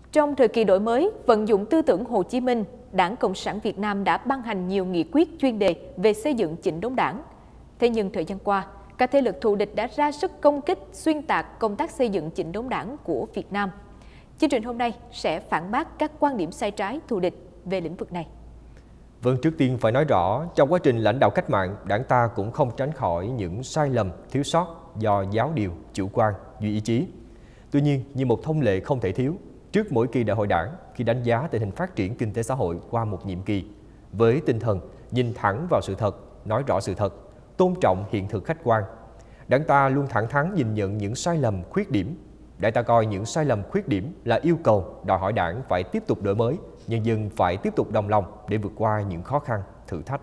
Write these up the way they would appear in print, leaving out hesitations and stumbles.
Trong thời kỳ đổi mới, vận dụng tư tưởng Hồ Chí Minh, Đảng Cộng sản Việt Nam đã ban hành nhiều nghị quyết chuyên đề về xây dựng chỉnh đốn Đảng. Thế nhưng thời gian qua, các thế lực thù địch đã ra sức công kích, xuyên tạc công tác xây dựng chỉnh đốn Đảng của Việt Nam. Chương trình hôm nay sẽ phản bác các quan điểm sai trái thù địch về lĩnh vực này. Vâng, trước tiên phải nói rõ, trong quá trình lãnh đạo cách mạng, Đảng ta cũng không tránh khỏi những sai lầm, thiếu sót do giáo điều, chủ quan, duy ý chí. Tuy nhiên, như một thông lệ không thể thiếu, trước mỗi kỳ đại hội Đảng, khi đánh giá tình hình phát triển kinh tế xã hội qua một nhiệm kỳ, với tinh thần nhìn thẳng vào sự thật, nói rõ sự thật, tôn trọng hiện thực khách quan, Đảng ta luôn thẳng thắn nhìn nhận những sai lầm, khuyết điểm. Đảng ta coi những sai lầm, khuyết điểm là yêu cầu đòi hỏi Đảng phải tiếp tục đổi mới, nhân dân phải tiếp tục đồng lòng để vượt qua những khó khăn, thử thách.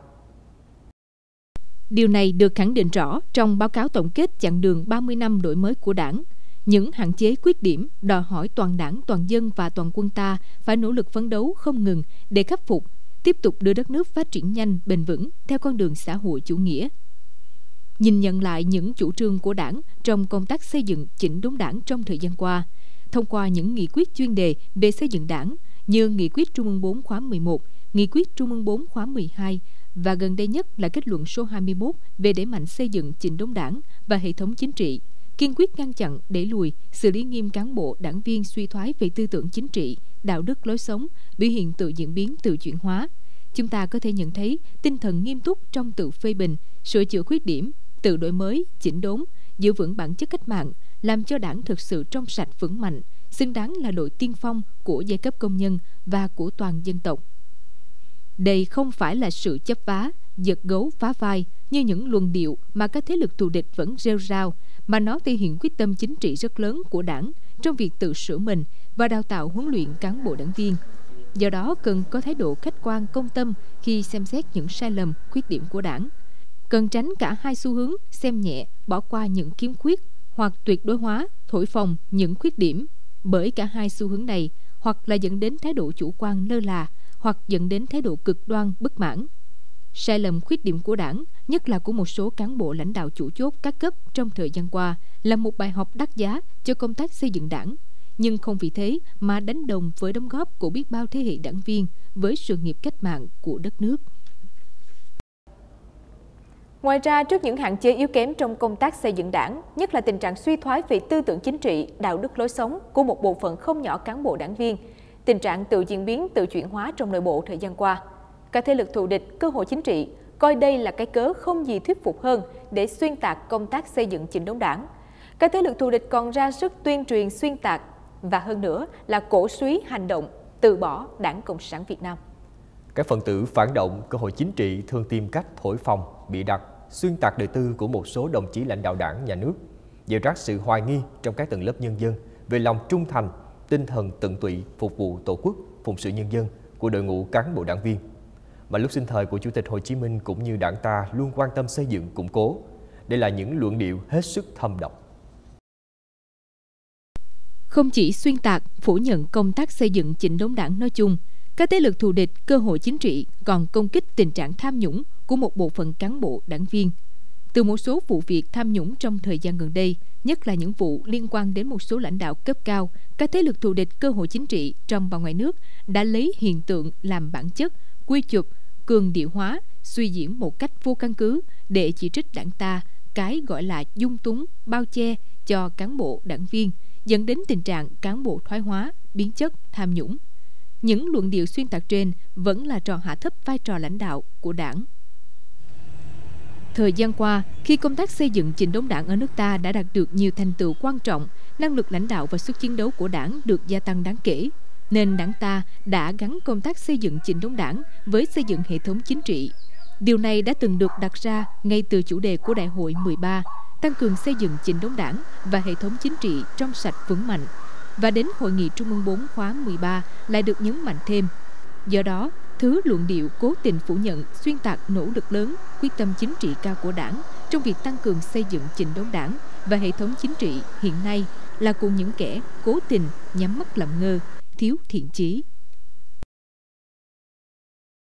Điều này được khẳng định rõ trong báo cáo tổng kết chặng đường 30 năm đổi mới của Đảng. Những hạn chế, khuyết điểm đòi hỏi toàn Đảng, toàn dân và toàn quân ta phải nỗ lực phấn đấu không ngừng để khắc phục, tiếp tục đưa đất nước phát triển nhanh, bền vững theo con đường xã hội chủ nghĩa. Nhìn nhận lại những chủ trương của Đảng trong công tác xây dựng chỉnh đốn Đảng trong thời gian qua, thông qua những nghị quyết chuyên đề về xây dựng Đảng như Nghị quyết Trung ương 4 khóa 11, Nghị quyết Trung ương 4 khóa 12 và gần đây nhất là kết luận số 21 về đẩy mạnh xây dựng chỉnh đốn Đảng và hệ thống chính trị, kiên quyết ngăn chặn, đẩy lùi, xử lý nghiêm cán bộ, đảng viên suy thoái về tư tưởng chính trị, đạo đức lối sống, biểu hiện tự diễn biến, tự chuyển hóa. Chúng ta có thể nhận thấy tinh thần nghiêm túc trong tự phê bình, sửa chữa khuyết điểm, tự đổi mới, chỉnh đốn, giữ vững bản chất cách mạng, làm cho Đảng thực sự trong sạch vững mạnh, xứng đáng là đội tiên phong của giai cấp công nhân và của toàn dân tộc. Đây không phải là sự chấp vá, giật gấu phá vai như những luận điệu mà các thế lực thù địch vẫn rêu rao, mà nó thể hiện quyết tâm chính trị rất lớn của Đảng trong việc tự sửa mình và đào tạo huấn luyện cán bộ đảng viên. Do đó cần có thái độ khách quan công tâm khi xem xét những sai lầm, khuyết điểm của Đảng. Cần tránh cả hai xu hướng xem nhẹ, bỏ qua những khiếm khuyết hoặc tuyệt đối hóa, thổi phồng những khuyết điểm, bởi cả hai xu hướng này hoặc là dẫn đến thái độ chủ quan lơ là hoặc dẫn đến thái độ cực đoan bất mãn. Sai lầm, khuyết điểm của Đảng, nhất là của một số cán bộ lãnh đạo chủ chốt các cấp trong thời gian qua, là một bài học đắt giá cho công tác xây dựng Đảng, nhưng không vì thế mà đánh đồng với đóng góp của biết bao thế hệ đảng viên với sự nghiệp cách mạng của đất nước. Ngoài ra, trước những hạn chế yếu kém trong công tác xây dựng Đảng, nhất là tình trạng suy thoái về tư tưởng chính trị, đạo đức lối sống của một bộ phận không nhỏ cán bộ đảng viên, tình trạng tự diễn biến, tự chuyển hóa trong nội bộ thời gian qua, các thế lực thù địch, cơ hội chính trị coi đây là cái cớ không gì thuyết phục hơn để xuyên tạc công tác xây dựng chỉnh đốn Đảng. Các thế lực thù địch còn ra sức tuyên truyền xuyên tạc và hơn nữa là cổ suý hành động từ bỏ Đảng Cộng sản Việt Nam. Các phần tử phản động, cơ hội chính trị thường tìm cách thổi phồng, bịa đặt, xuyên tạc đời tư của một số đồng chí lãnh đạo Đảng, nhà nước, gieo rắc sự hoài nghi trong các tầng lớp nhân dân về lòng trung thành, tinh thần tận tụy phục vụ Tổ quốc, phụng sự nhân dân của đội ngũ cán bộ đảng viên mà lúc sinh thời của Chủ tịch Hồ Chí Minh cũng như Đảng ta luôn quan tâm xây dựng, củng cố. Đây là những luận điệu hết sức thâm độc. Không chỉ xuyên tạc, phủ nhận công tác xây dựng chỉnh đốn Đảng nói chung, các thế lực thù địch, cơ hội chính trị còn công kích tình trạng tham nhũng của một bộ phận cán bộ đảng viên. Từ một số vụ việc tham nhũng trong thời gian gần đây, nhất là những vụ liên quan đến một số lãnh đạo cấp cao, các thế lực thù địch, cơ hội chính trị trong và ngoài nước đã lấy hiện tượng làm bản chất, quy chụp, cường điệu hóa, suy diễn một cách vô căn cứ để chỉ trích Đảng ta, cái gọi là dung túng, bao che cho cán bộ đảng viên, dẫn đến tình trạng cán bộ thoái hóa, biến chất, tham nhũng. Những luận điệu xuyên tạc trên vẫn là trò hạ thấp vai trò lãnh đạo của Đảng. Thời gian qua, khi công tác xây dựng chỉnh đốn Đảng ở nước ta đã đạt được nhiều thành tựu quan trọng, năng lực lãnh đạo và sức chiến đấu của Đảng được gia tăng đáng kể, nên Đảng ta đã gắn công tác xây dựng chỉnh đốn Đảng với xây dựng hệ thống chính trị. Điều này đã từng được đặt ra ngay từ chủ đề của Đại hội 13, tăng cường xây dựng chỉnh đốn Đảng và hệ thống chính trị trong sạch vững mạnh, và đến Hội nghị Trung ương 4 khóa 13 lại được nhấn mạnh thêm. Do đó, thứ luận điệu cố tình phủ nhận, xuyên tạc nỗ lực lớn, quyết tâm chính trị cao của Đảng trong việc tăng cường xây dựng chỉnh đốn Đảng và hệ thống chính trị hiện nay là cùng những kẻ cố tình nhắm mắt làm ngơ, thiếu thiện chí.